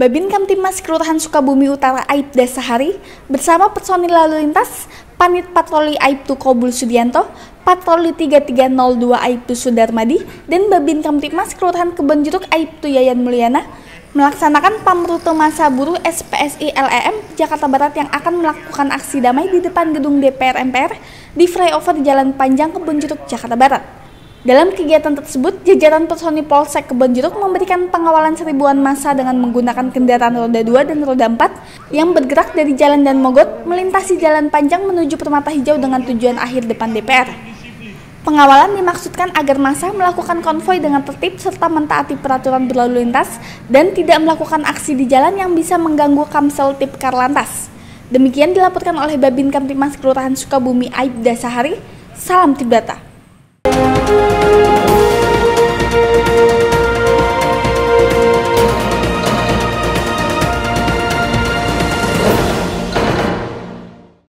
Babin Kamtibmas Kelurahan Sukabumi Utara Aibda Sahari bersama personil lalu lintas, Panit Patroli Aibtu Kobul Sudianto, Patroli 3302 Aibtu Sudarmadi, dan Babin Kamtibmas Kelurahan Kebonjeruk Aibtu Yayan Mulyana melaksanakan pamrute massa buruh SPSI LEM Jakarta Barat yang akan melakukan aksi damai di depan gedung DPR MPR di flyover Jalan Panjang Kebonjeruk, Jakarta Barat. Dalam kegiatan tersebut, jajaran personil Polsek Kebonjeruk memberikan pengawalan seribuan massa dengan menggunakan kendaraan roda 2 dan roda 4 yang bergerak dari Jalan Dan Mogot melintasi Jalan Panjang menuju Permata Hijau dengan tujuan akhir depan DPR. Pengawalan dimaksudkan agar massa melakukan konvoi dengan tertib serta mentaati peraturan berlalu lintas dan tidak melakukan aksi di jalan yang bisa mengganggu Kamsel Tipkar Lantas. Demikian dilaporkan oleh Babin Kamtibmas Kelurahan Sukabumi Aibda Sahari. Salam Tibdata.